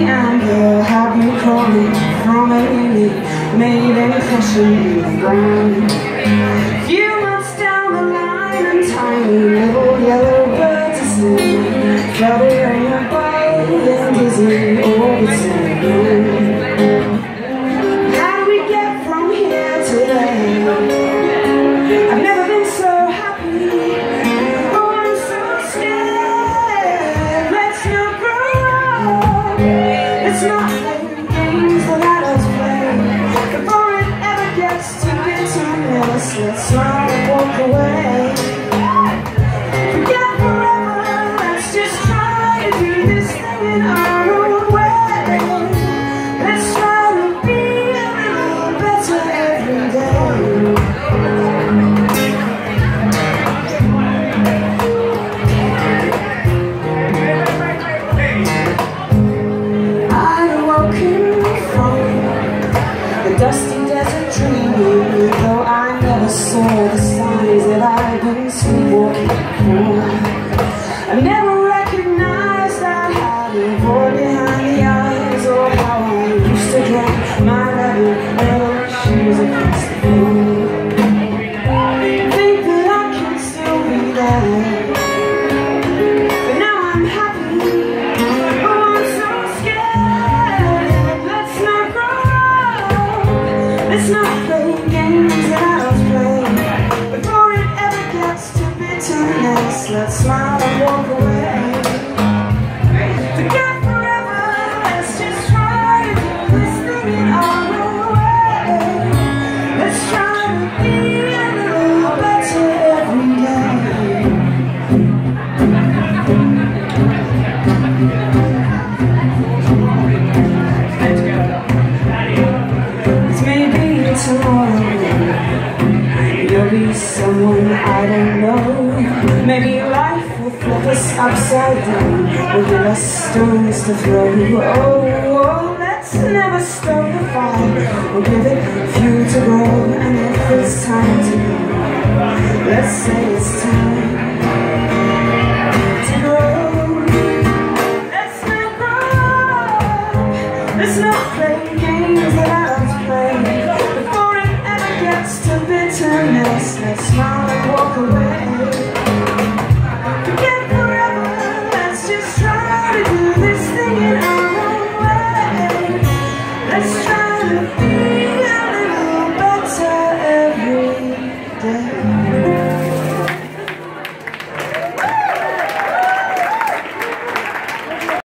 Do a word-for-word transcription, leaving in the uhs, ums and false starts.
and you'll have me crawling from a made impression in the ground. Few months down the line and tiny little yellow birds are singing, fluttering above and dizzy orbiting. How do we get from here to there? I've never been so happy. Oh, I'm so scared. Let's not grow up. Let's not play games that adults play. Before it ever gets too bitterness, let's smile and walk away. Forget forever. Let's just try to do this thing in our own way. Let's try to be a little better every day. Dusty desert dreaming, though I never saw the signs that I've been sleepwalking for. I never recognized I had a void behind the eyes, or how I used to drag my rabbit little shoes across the floor. Think that I can still be there, but now I'm happy. Oh, I'm so scared. Let's not grow. Let's not play games that adults play. Before it ever gets to bitterness, let's smile and walk away. Forget forever, let's just try to do this thing in our own way. Let's try to be a little better every day. Tomorrow you'll be someone I don't know. Maybe life will flip us upside down, will give us stones to throw. Oh, oh, let's never stop the fire. We'll give it fuel to grow, and if it's time to go, let's say it's time.